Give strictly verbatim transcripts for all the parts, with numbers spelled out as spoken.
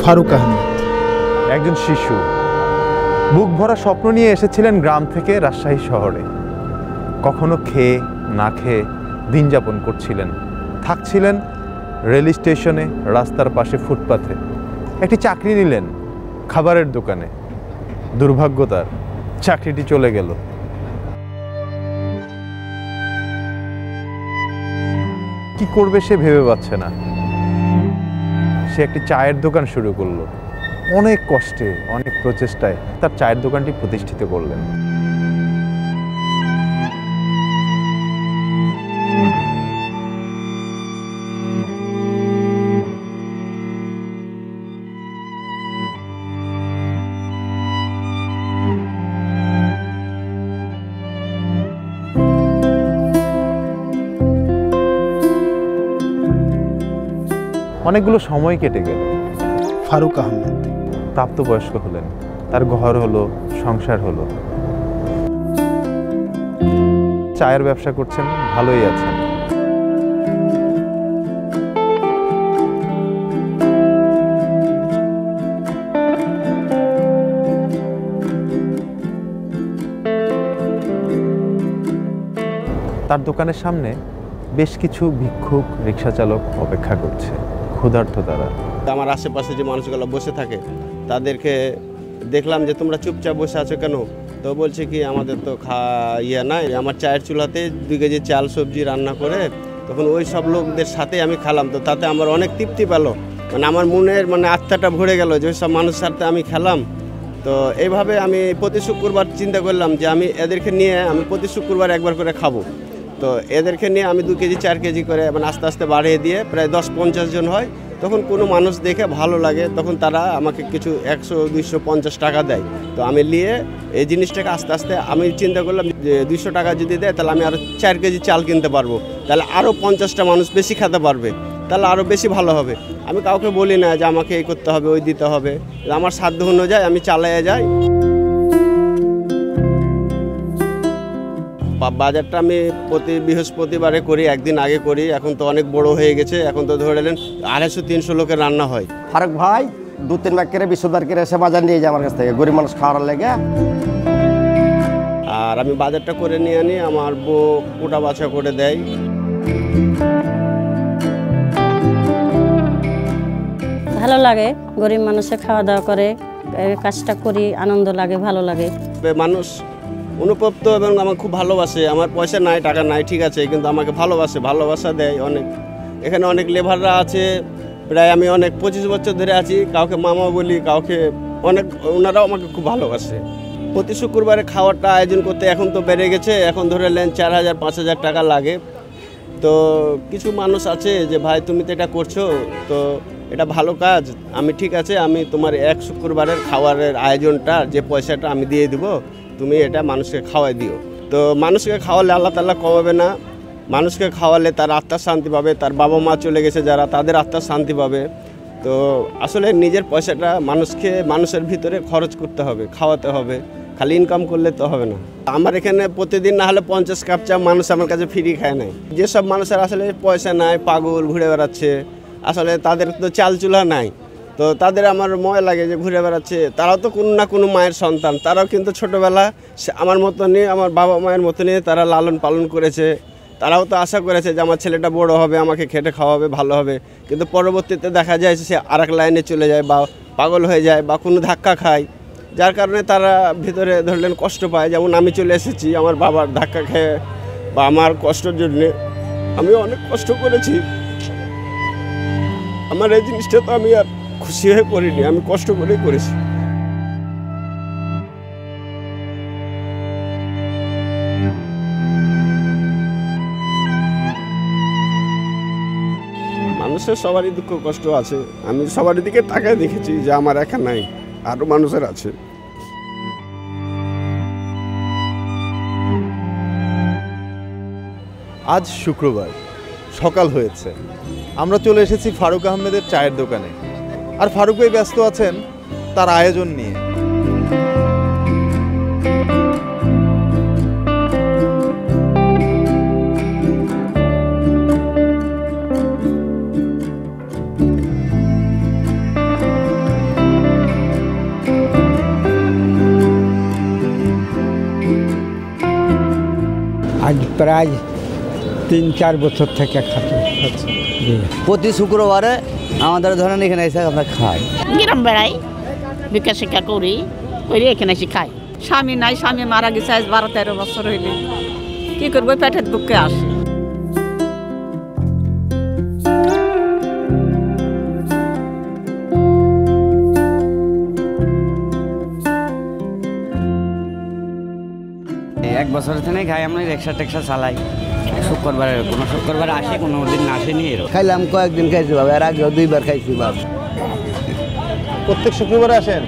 ফারুক আহমেদ। একজন শিশু বুক ভরা স্বপ্ন নিয়ে এসেছিলেন গ্রাম থেকে রাজশাহী শহরে। কখনো খেয়ে না খেয়ে দিন যাপন করছিলেন, থাকছিলেন রেল স্টেশনে, রাস্তার পাশে, ফুটপাথে। একটি চাকরি নিলেন খাবারের দোকানে। দুর্ভাগ্য তার, চাকরিটি চলে গেল। কি করবে সে ভেবে পাচ্ছে না। সে একটি চায়ের দোকান শুরু করলো। অনেক কষ্টে, অনেক প্রচেষ্টায় তার চায়ের দোকানটি প্রতিষ্ঠিত করলেন। অনেকগুলো সময় কেটে গেল। ফারুক আহমেদ প্রাপ্তবয়স্ক হলেন, তার ঘর হলো, সংসার হলো। চায়ের ব্যবসা করছেন, ভালোই আছেন। তার দোকানের সামনে বেশ কিছু ভিক্ষুক, রিক্সা চালক অপেক্ষা করছে, ক্ষুধার্ত তারা। আমার আশেপাশে যে মানুষগুলো বসে থাকে তাদেরকে দেখলাম যে তোমরা চুপচাপ বসে আছো কেন? তো বলছে কি আমাদের তো খা ইয়ে নাই, আমার চায়ের চুলাতে দুই কেজি চাল সবজি রান্না করে তখন ওই সব লোকদের সাথে আমি খেলাম। তো তাতে আমার অনেক তৃপ্তি পেল, মানে আমার মনের মানে আত্মাটা ভরে গেল যে ওই সব মানুষের সাথে আমি খেলাম। তো এইভাবে আমি প্রতি শুক্রবার চিন্তা করলাম যে আমি এদেরকে নিয়ে আমি প্রতি শুক্রবার একবার করে খাবো। তো এদেরকে নিয়ে আমি দু কেজি চার কেজি করে মানে আস্তে আস্তে বাড়িয়ে দিয়ে প্রায় দশ পঞ্চাশ জন হয়। তখন কোনো মানুষ দেখে ভালো লাগে, তখন তারা আমাকে কিছু একশো দুইশো পঞ্চাশ টাকা দেয়। তো আমি নিয়ে এই জিনিসটাকে আস্তে আস্তে আমি চিন্তা করলাম যে দুইশো টাকা যদি দেয় তাহলে আমি আরও চার কেজি চাল কিনতে পারবো, তাহলে আরও পঞ্চাশটা মানুষ বেশি খেতে পারবে, তাহলে আরও বেশি ভালো হবে। আমি কাউকে বলি না যে আমাকে এই করতে হবে, ওই দিতে হবে, আমার সাধ্য অনুযায়ী আমি চালিয়ে যাই। বাজারটা আমি প্রতি বৃহস্পতিবারে করি, একদিন আগে করি। এখন তো অনেক বড় হয়ে গেছে, এখন তো ধরে নেন আড়াইশো তিনশো লোকের রান্না হয়। ফারুক ভাই দু তিন ব্যাগ করে বিশুদ্ধবার করে এসে বাজার নিয়ে যায় আমার কাছ থেকে, গরিব মানুষ খাওয়ার লেগে। আর আমি বাজারটা করে নিয়ে আনি, আমার বউ কোটা বাছা করে দেয়। ভালো লাগে, গরিব মানুষে খাওয়া দাওয়া করে, কাজটা করি, আনন্দ লাগে, ভালো লাগে। মানুষ অনুতপ্ত এবং আমার খুব ভালোবাসে। আমার পয়সা নাই, টাকা নাই, ঠিক আছে, কিন্তু আমাকে ভালোবাসে, ভালোবাসা দেয় অনেক। এখানে অনেক লেবাররা আছে, প্রায় আমি অনেক পঁচিশ বছর ধরে আছি, কাউকে মামা বলি, কাউকে অনেক, ওনারাও আমাকে খুব ভালোবাসে। প্রতি শুক্রবারে খাওয়ারটা আয়োজন করতে এখন তো বেড়ে গেছে, এখন ধরে নেন চার হাজার পাঁচ হাজার টাকা লাগে। তো কিছু মানুষ আছে যে ভাই তুমি তো এটা করছো, তো এটা ভালো কাজ, আমি ঠিক আছে আমি তোমার এক শুক্রবারের খাওয়ারের আয়োজনটা যে পয়সাটা আমি দিয়ে দিব, তুমি এটা মানুষকে খাওয়াই দিও। তো মানুষকে খাওয়ালে আল্লাহ তাআলা কমাবে না, মানুষকে খাওয়ালে তার আত্মার শান্তি পাবে, তার বাবা মা চলে গেছে যারা তাদের আত্মার শান্তি পাবে। তো আসলে নিজের পয়সাটা মানুষকে মানুষের ভিতরে খরচ করতে হবে, খাওয়াতে হবে, খালি ইনকাম করলে তো হবে না। আমার এখানে প্রতিদিন না হলে পঞ্চাশ কাপ চা মানুষ আমার কাছে ফ্রি খায় নাই। যেসব মানুষের আসলে পয়সা নাই, পাগল ঘুরে বেড়াচ্ছে, আসলে তাদের তো চাল চুলা নাই, তো তাদের আমার ময় লাগে যে ঘুরে বেড়াচ্ছে। তারাও তো কোনো না কোনো মায়ের সন্তান, তারাও কিন্তু ছোটোবেলা আমার মতো নিয়ে, আমার বাবা মায়ের মতো নিয়ে তারা লালন পালন করেছে। তারাও তো আশা করেছে যে আমার ছেলেটা বড় হবে, আমাকে খেটে খাওয়াবে, ভালো হবে, কিন্তু পরবর্তীতে দেখা যায় সে আর এক লাইনে চলে যায় বা পাগল হয়ে যায় বা কোনো ধাক্কা খায়, যার কারণে তারা ভিতরে ধরলেন কষ্ট পায়। যেমন আমি চলে এসেছি আমার বাবার ধাক্কা খেয়ে বা আমার কষ্টের জন্যে, আমি অনেক কষ্ট করেছি। আমার এই জিনিসটা তো আমি আর খুশি হয়ে করিনি, আমি কষ্ট করেই করেছি। মানুষের সবারই দুঃখ কষ্ট আছে, আমি সবার দিকে তাকায় দেখেছি যে আমার একা নাই, আরও মানুষের আছে। আজ শুক্রবার সকাল হয়েছে, আমরা চলে এসেছি ফারুক আহমেদের চায়ের দোকানে। আর ফারুক ভাই ব্যস্ত আছেন তার আয়োজন নিয়ে। প্রায় তিন চার বছর থেকে খাচ্ছি। আচ্ছা জি। প্রতি শুক্রবারে আমাদের ধরেন এখানে এসে আমরা খাই। গ্রাম বেড়াই, ভিক্ষা শিক্ষা করি, করে এখানে এসে খাই। স্বামী নাই, স্বামী মারা গেছে আজ বারো তেরো বছর হইলে। কি করবো, পেটের বুকে আসে। এক বছর থেকে খাই, আমরা রিক্সা টেক্সা চালাই। শুক্রবারে কোনো শুক্রবারে আসি, কোনো দিন আসেনি। খাইলাম কয়েকদিন খাইছি বাবা, এর আগেও দুইবার খাইছি বাবা। প্রত্যেক শুক্রবারে আসেন?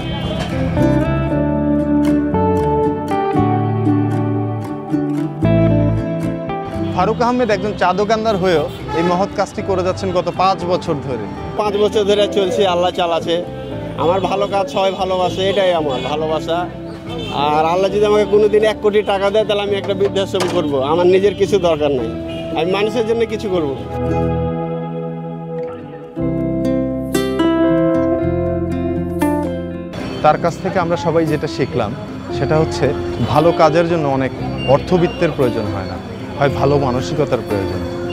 ফারুক আহমেদ একজন চা দোকানদার হয়েও এই মহৎ কাজটি করে যাচ্ছেন গত পাঁচ বছর ধরে। পাঁচ বছর ধরে চলছে, আল্লাহ চালাচ্ছে। আমার ভালো কাজ সবাই ভালোবাসে, এটাই আমার ভালোবাসা। আর আল্লাহ যদি আমাকে কোনো দিন এক কোটি টাকা দেয়, তাহলে আমি একটা বৃদ্ধাশ্রম করব। আমার নিজের কিছু দরকার নাই, আমি মানুষের জন্য কিছু করব। তার কাছ থেকে আমরা সবাই যেটা শিখলাম সেটা হচ্ছে ভালো কাজের জন্য অনেক অর্থবিত্তের প্রয়োজন হয় না, হয় ভালো মানসিকতার প্রয়োজন।